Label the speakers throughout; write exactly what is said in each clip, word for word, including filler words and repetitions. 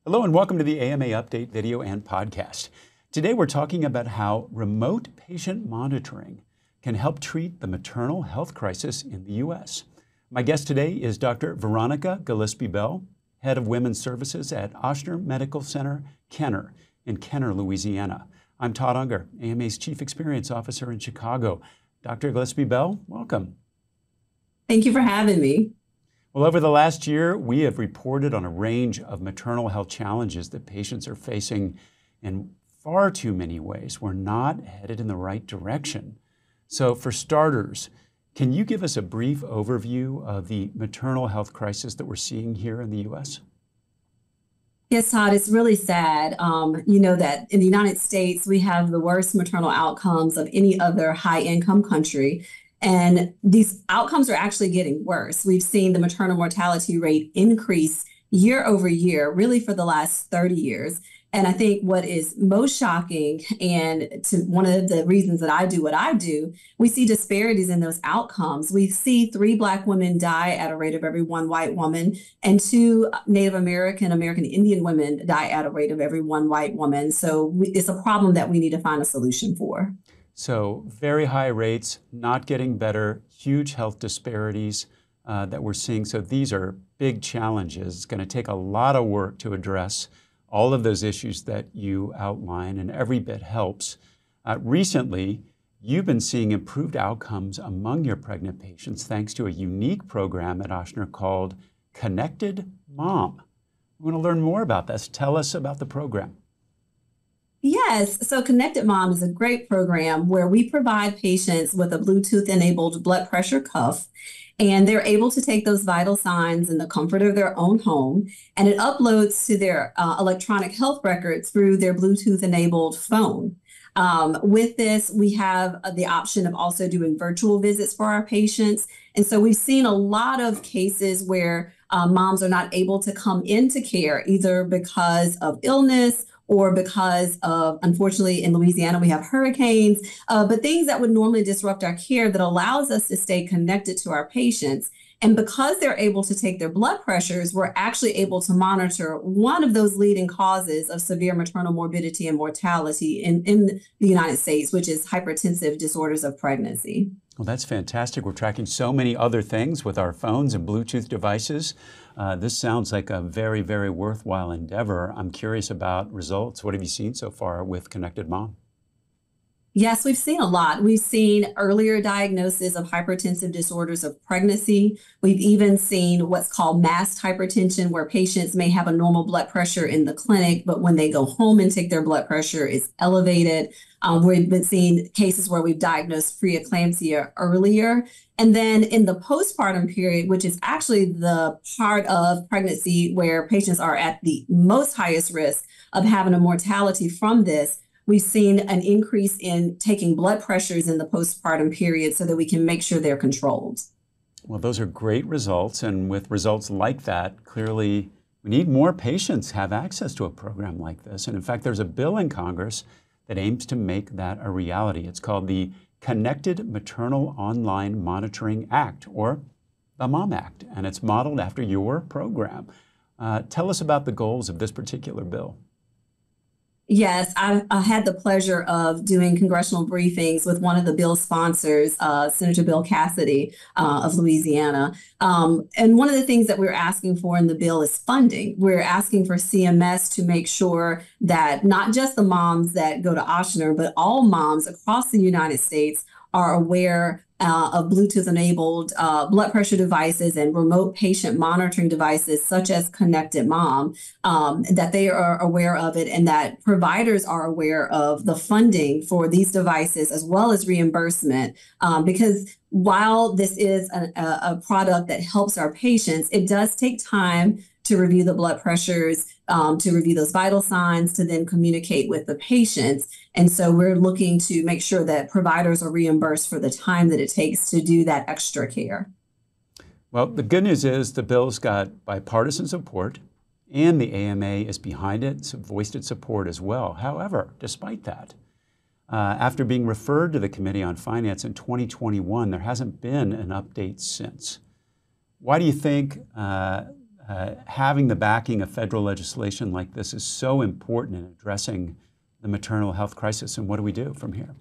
Speaker 1: Hello and welcome to the A M A Update video and podcast. Today we're talking about how remote patient monitoring can help treat the maternal health crisis in the U S. My guest today is Doctor Veronica Gillispie-Bell, Head of Women's Services at Ochsner Medical Center-Kenner in Kenner, Louisiana. I'm Todd Unger, A M A's Chief Experience Officer in Chicago. Doctor Gillispie-Bell, welcome.
Speaker 2: Thank you for having me.
Speaker 1: Well, over the last year, we have reported on a range of maternal health challenges that patients are facing in far too many ways. We're not headed in the right direction. So for starters, can you give us a brief overview of the maternal health crisis that we're seeing here in the U S?
Speaker 2: Yes, Todd, it's really sad. Um, you know that in the United States, we have the worst maternal outcomes of any other high-income country. And these outcomes are actually getting worse. We've seen the maternal mortality rate increase year over year, really for the last thirty years. And I think what is most shocking, and to one of the reasons that I do what I do, we see disparities in those outcomes. We see three Black women die at a rate of every one white woman, and two Native American, American Indian women die at a rate of every one white woman. So we, it's a problem that we need to find a solution for.
Speaker 1: So very high rates, not getting better, huge health disparities uh, that we're seeing. So these are big challenges. It's going to take a lot of work to address all of those issues that you outline, and every bit helps. Uh, recently, you've been seeing improved outcomes among your pregnant patients thanks to a unique program at Ochsner called Connected Mom. We want to learn more about this. Tell us about the program.
Speaker 2: Yes, so Connected Mom is a great program where we provide patients with a Bluetooth-enabled blood pressure cuff, and they're able to take those vital signs in the comfort of their own home, and it uploads to their uh, electronic health records through their Bluetooth-enabled phone. Um, with this, we have uh, the option of also doing virtual visits for our patients. And so we've seen a lot of cases where uh, moms are not able to come into care, either because of illness or because of, unfortunately, in Louisiana, we have hurricanes, uh, but things that would normally disrupt our care that allows us to stay connected to our patients. And because they're able to take their blood pressures, we're actually able to monitor one of those leading causes of severe maternal morbidity and mortality in, in the United States, which is hypertensive disorders of pregnancy.
Speaker 1: Well, that's fantastic. We're tracking so many other things with our phones and Bluetooth devices. Uh, this sounds like a very, very worthwhile endeavor. I'm curious about results. What have you seen so far with Connected Mom?
Speaker 2: Yes, we've seen a lot. We've seen earlier diagnosis of hypertensive disorders of pregnancy. We've even seen what's called masked hypertension, where patients may have a normal blood pressure in the clinic, but when they go home and take their blood pressure, it's elevated. Um, we've been seeing cases where we've diagnosed preeclampsia earlier. And then in the postpartum period, which is actually the part of pregnancy where patients are at the most highest risk of having a mortality from this, we've seen an increase in taking blood pressures in the postpartum period so that we can make sure they're controlled.
Speaker 1: Well, those are great results. And with results like that, clearly we need more patients have access to a program like this. And in fact, there's a bill in Congress that aims to make that a reality. It's called the Connected Maternal Online Monitoring Act, or the MOM Act, and it's modeled after your program. Uh, tell us about the goals of this particular bill.
Speaker 2: Yes, I, I had the pleasure of doing congressional briefings with one of the bill sponsors, uh, Senator Bill Cassidy uh, of Louisiana. Um, and one of the things that we're asking for in the bill is funding. We're asking for C M S to make sure that not just the moms that go to Ochsner, but all moms across the United States are aware Uh, of Bluetooth-enabled uh, blood pressure devices and remote patient monitoring devices such as Connected Mom, um, that they are aware of it and that providers are aware of the funding for these devices as well as reimbursement. Um, because while this is a, a product that helps our patients, it does take time to review the blood pressures, um, to review those vital signs, to then communicate with the patients. And so we're looking to make sure that providers are reimbursed for the time that it takes to do that extra care.
Speaker 1: Well, the good news is the bill's got bipartisan support, and the A M A is behind it, so voiced its support as well. However, despite that, uh, after being referred to the Committee on Finance in twenty twenty-one, there hasn't been an update since. Why do you think uh, uh, having the backing of federal legislation like this is so important in addressing the maternal health crisis. And what do we do from here?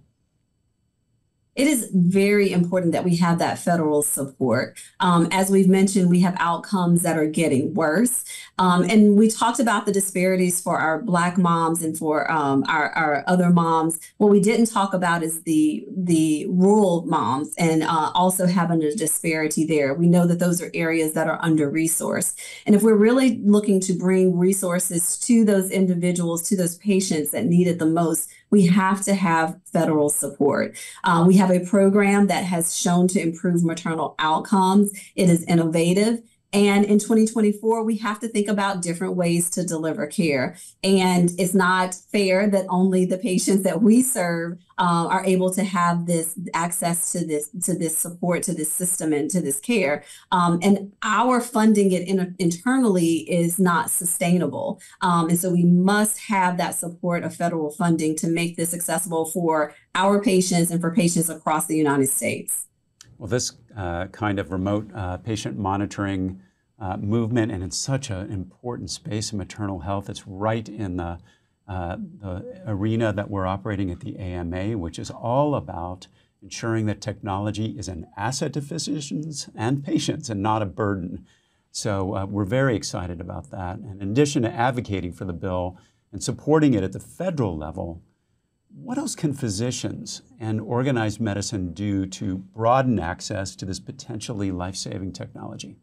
Speaker 2: It is very important that we have that federal support. Um, as we've mentioned, we have outcomes that are getting worse. Um, and we talked about the disparities for our Black moms and for um, our, our other moms. What we didn't talk about is the, the rural moms and uh, also having a disparity there. We know that those are areas that are under-resourced. And if we're really looking to bring resources to those individuals, to those patients that need it the most, we have to have federal support. Uh, we have a program that has shown to improve maternal outcomes. It is innovative. And in twenty twenty-four, we have to think about different ways to deliver care. And it's not fair that only the patients that we serve uh, are able to have this access to this, to this support, to this system, and to this care. Um, and our funding it in, internally is not sustainable. Um, and so we must have that support of federal funding to make this accessible for our patients and for patients across the United States.
Speaker 1: Well, this uh, kind of remote uh, patient monitoring uh, movement, and it's such an important space in maternal health. It's right in the, uh, the arena that we're operating at the A M A, which is all about ensuring that technology is an asset to physicians and patients and not a burden. So uh, we're very excited about that. And in addition to advocating for the bill and supporting it at the federal level, what else can physicians and organized medicine do to broaden access to this potentially life-saving technology?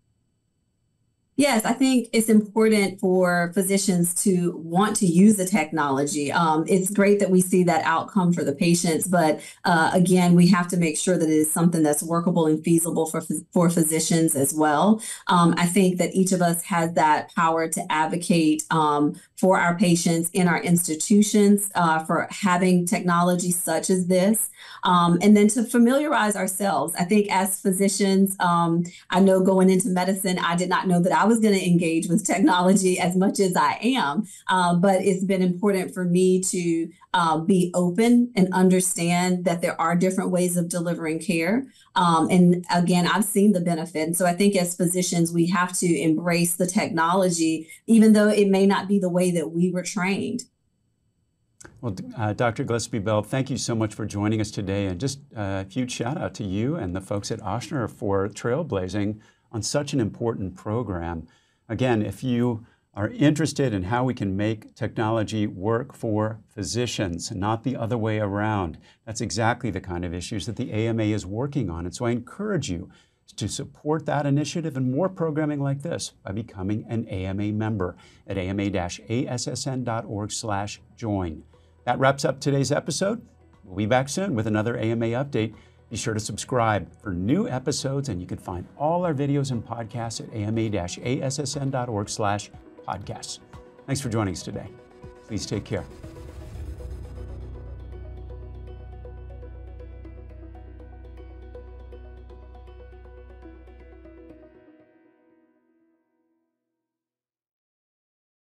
Speaker 2: Yes, I think it's important for physicians to want to use the technology. Um, it's great that we see that outcome for the patients, but uh, again, we have to make sure that it is something that's workable and feasible for, for physicians as well. Um, I think that each of us has that power to advocate um, for our patients in our institutions uh, for having technology such as this. Um, and then to familiarize ourselves. I think as physicians, um, I know going into medicine, I did not know that I was going to engage with technology as much as I am, uh, but it's been important for me to uh, be open and understand that there are different ways of delivering care. Um, and again, I've seen the benefit. And so I think as physicians, we have to embrace the technology, even though it may not be the way that we were trained.
Speaker 1: Well, uh, Doctor Gillispie-Bell, thank you so much for joining us today, and just a huge shout out to you and the folks at Ochsner for trailblazing on such an important program. Again, if you are interested in how we can make technology work for physicians, not the other way around, that's exactly the kind of issues that the A M A is working on. And so I encourage you to support that initiative and more programming like this by becoming an A M A member at ama-assn.org slash join. That wraps up today's episode. We'll be back soon with another A M A update. Be sure to subscribe for new episodes, and you can find all our videos and podcasts at ama-assn.org slash podcasts. Thanks for joining us today. Please take care.